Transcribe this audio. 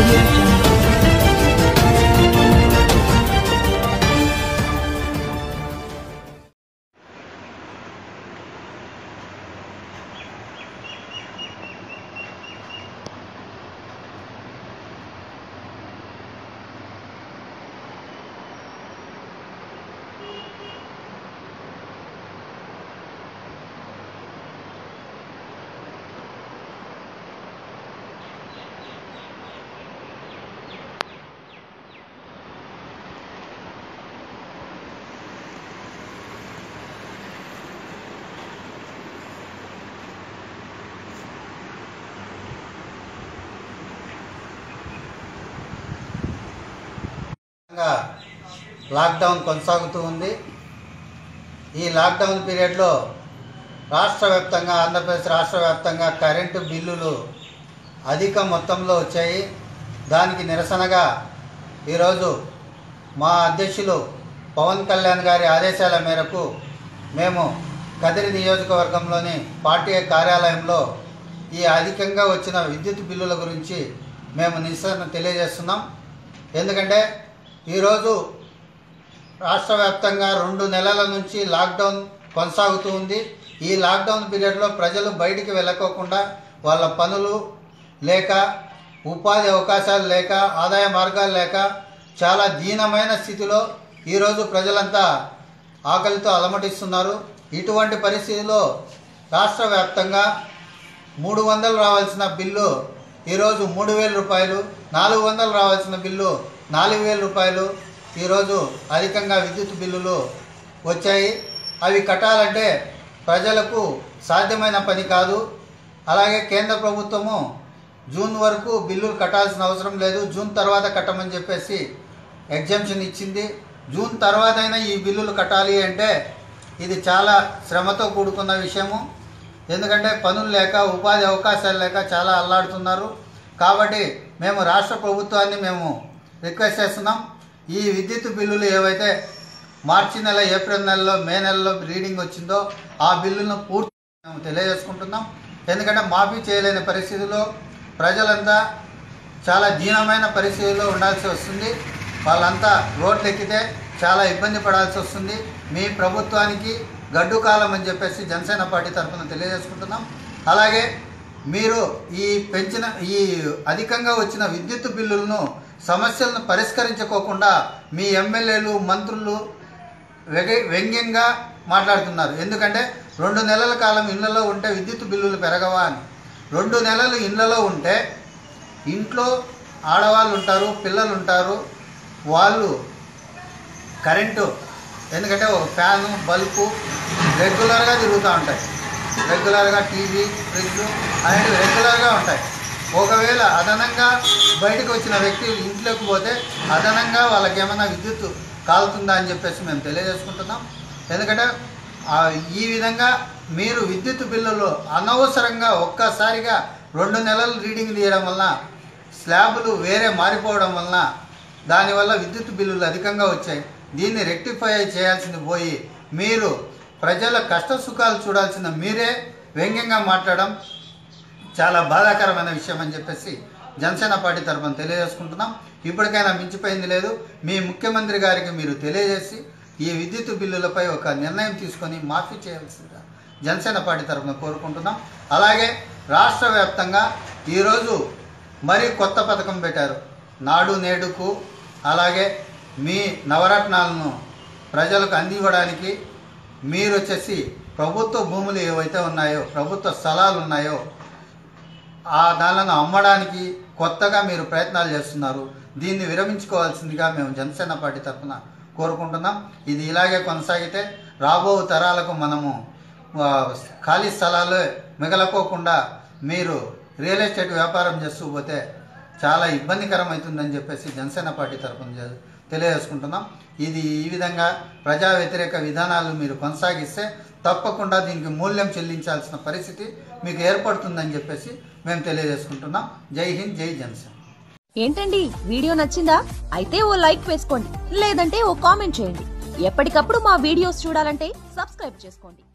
Audio Jungle. Lockdown కొనసాగుతూ ఉంది. ఈ లాక్డౌన్ పీరియడ్లో రాష్ట్ర వ్యాప్తంగా ఆంధ్రప్రదేశ్ రాష్ట్ర వ్యాప్తంగా కరెంటు బిల్లులు అధిక మొత్తంలో వచ్చాయి. దానికి నిరసనగా ఈరోజు మా అధ్యక్షులు పవన్ కళ్యాణ్ గారి ఆదేశాల మేరకు మేము కదిరి నియోజకవర్గంలోని పార్టీ కార్యాలయంలో ఈ అధికంగా వచ్చిన విద్యుత్ బిల్లుల గురించి మేము నిరసన తెలియజేస్తున్నాం. ఎందుకంటే ఈరోజు రాష్ట్ర వ్యాప్తంగా 2 నెలల నుంచి లాక్డౌన్ కొనసాగుతూ ఉంది. ఈ లాక్డౌన్ పీరియడ్లో ప్రజలు బయటికి వెళ్ళకోకుండా వాళ్ళ పనులు లేక, ఉపాధి అవకాశాలు లేక, ఆదాయ మార్గాలు లేక చాలా దీనమైన స్థితిలో ఈరోజు ప్రజలంతా ఆకలితో అలమటిస్తున్నారు. ఇటువంటి పరిస్థితిలో రాష్ట్ర వ్యాప్తంగా 300 రావాల్సిన బిల్లు ఈరోజు 3,000 రూపాయలు, 400 రావాల్సిన బిల్లు 4,000 రూపాయలు ఈరోజు అధికంగా విద్యుత్ బిల్లులు వచ్చాయి. అవి కట్టాలంటే ప్రజలకు సాధ్యమైన పని కాదు. అలాగే కేంద్ర ప్రభుత్వము జూన్ వరకు బిల్లులు కట్టాల్సిన అవసరం లేదు, జూన్ తర్వాత కట్టమని చెప్పేసి ఎగ్జంప్షన్ ఇచ్చింది. జూన్ తర్వాతైనా ఈ బిల్లులు కట్టాలి అంటే ఇది చాలా శ్రమతో కూడుకున్న విషయము. ఎందుకంటే పనులు లేక, ఉపాధి అవకాశాలు లేక చాలా అల్లాడుతున్నారు. కాబట్టి మేము రాష్ట్ర ప్రభుత్వాన్ని రిక్వెస్ట్ చేస్తున్నాం. ఈ విద్యుత్ బిల్లులు ఏవైతే మార్చి నెల, ఏప్రిల్ నెలలో, మే నెలలో రీడింగ్ వచ్చిందో ఆ బిల్లులను పూర్తి మేము తెలియజేసుకుంటున్నాం. ఎందుకంటే మాఫీ చేయలేని పరిస్థితిలో ప్రజలంతా చాలా దీనమైన పరిస్థితుల్లో ఉండాల్సి వస్తుంది. వాళ్ళంతా రోడ్లు ఎక్కితే చాలా ఇబ్బంది పడాల్సి వస్తుంది. మీ ప్రభుత్వానికి గడ్డు కాలం అని చెప్పేసి జనసేన పార్టీ తరఫున తెలియజేసుకుంటున్నాం. అలాగే మీరు ఈ అధికంగా వచ్చిన విద్యుత్ బిల్లులను సమస్యలను పరిష్కరించుకోకుండా మీ ఎమ్మెల్యేలు, మంత్రులు వ్యంగ్యంగా మాట్లాడుతున్నారు. ఎందుకంటే 2 నెలల కాలం ఇళ్లలో ఉంటే విద్యుత్ బిల్లులు పెరగవా అని. 2 నెలలు ఇళ్లలో ఉంటే ఇంట్లో ఆడవాళ్ళు ఉంటారు, పిల్లలు ఉంటారు, వాళ్ళు కరెంటు, ఎందుకంటే ఒక ఫ్యాను, బల్బు రెగ్యులర్గా తిరుగుతూ ఉంటాయి. రెగ్యులర్గా టీవీ, ఫ్రిడ్జ్ అనేవి రెగ్యులర్గా ఉంటాయి. ఒకవేళ అదనంగా బయటకు వచ్చిన వ్యక్తి ఇంట్లోకి పోతే అదనంగా వాళ్ళకి ఏమైనా విద్యుత్ కాలుతుందా అని చెప్పేసి మేము తెలియజేసుకుంటున్నాం. ఎందుకంటే ఈ విధంగా మీరు విద్యుత్ బిల్లులు అనవసరంగా ఒక్కసారిగా 2 నెలలు రీడింగ్ తీయడం వలన, స్లాబులు వేరే మారిపోవడం వలన దానివల్ల విద్యుత్ బిల్లులు అధికంగా వచ్చాయి. దీన్ని రెక్టిఫై చేయాల్సింది పోయి మీరు ప్రజల కష్ట సుఖాలు చూడాల్సిన మీరే వ్యంగ్యంగా మాట్లాడడం చాలా బాధాకరమైన విషయం అని చెప్పేసి జనసేన పార్టీ తరఫున తెలియజేసుకుంటున్నాం. ఇప్పటికైనా మించిపోయింది లేదు. మీ ముఖ్యమంత్రి గారికి మీరు తెలియజేసి ఈ విద్యుత్ బిల్లులపై ఒక నిర్ణయం తీసుకొని మాఫీ చేయాల్సిందిగా జనసేన పార్టీ తరఫున కోరుకుంటున్నాం. అలాగే రాష్ట్ర వ్యాప్తంగా ఈరోజు మరి కొత్త పథకం పెట్టారు, నాడు నేడుకు. అలాగే మీ నవరత్నాలను ప్రజలకు అందివ్వడానికి మీరు వచ్చేసి ప్రభుత్వ భూములు ఏవైతే ఉన్నాయో, ప్రభుత్వ స్థలాలు ఉన్నాయో ఆ దానిలను అమ్మడానికి కొత్తగా మీరు ప్రయత్నాలు చేస్తున్నారు. దీన్ని విరమించుకోవాల్సిందిగా మేము జనసేన పార్టీ తరఫున కోరుకుంటున్నాం. ఇది ఇలాగే కొనసాగితే రాబో తరాలకు మనము ఖాళీ స్థలాలు మిగలకోకుండా మీరు రియల్ ఎస్టేట్ వ్యాపారం చేస్తూ పోతే చాలా ఇబ్బందికరం అవుతుందని చెప్పేసి జనసేన పార్టీ తరఫున తెలియజేసుకుంటున్నాం. ఇది ఈ విధంగా ప్రజా వ్యతిరేక విధానాలు మీరు కొనసాగిస్తే తప్పకుండా దీనికి మూల్యం చెల్లించాల్సిన పరిస్థితి మీకు ఏర్పడుతుందని చెప్పేసి మేము తెలియజేసుకుంటున్నాం. జై హింద్, జై జనసేన. ఏంటండి వీడియో నచ్చిందా? అయితే ఓ లైక్ వేసుకోండి, లేదంటే ఓ కామెంట్ చేయండి. ఎప్పటికప్పుడు మా వీడియోస్ చూడాలంటే సబ్స్క్రైబ్ చేసుకోండి.